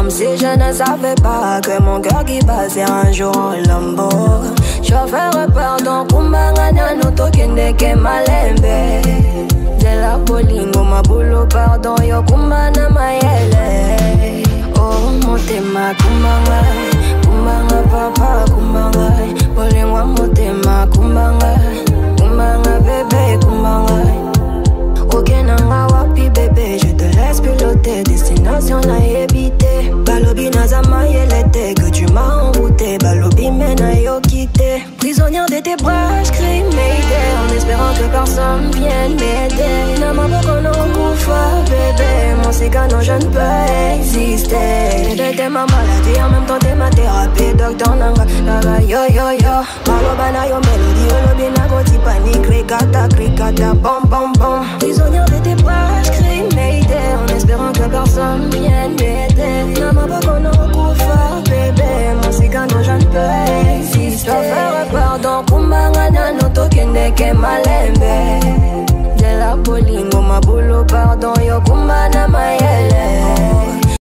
comme si je ne savais pas que mon cœur qui passait un jour en lambeau. Chauffeur, pardon, kumbangana no tokende ke malembe. De la bolingo ma boulot, pardon, yo kumbana mayele. Oh, motema kumbanga, kumbanga papa kumbanga. Bolingo motema kumbanga, kumbanga bébé kumbanga. Ok nanga wapi bébé, je te laisse piloter. Destination na éviter. Balobi nazama yelete, que tu m'as envoûté. Balobi mena yo quitté. Prisonnière de tes bras, je crie Mayday, en espérant que personne vienne m'aider. Nama boko no kufa bébé, mon cigare non je ne peux exister. T'es ma maladie, en même temps t'es ma thérapie. Docteur nanga, nanga yo yo yo. Maloba na yo mélodie, olobi na goti panique. Krikata, bom bom bom. Prisonnière de tes bras, je crie Mayday, en espérant que personne vienne m'aider. Nama boko no kufa bébé, mon cigare non je ne peux exister. Pardon, kumbangana no tokende ke malembe. De la bolingo ma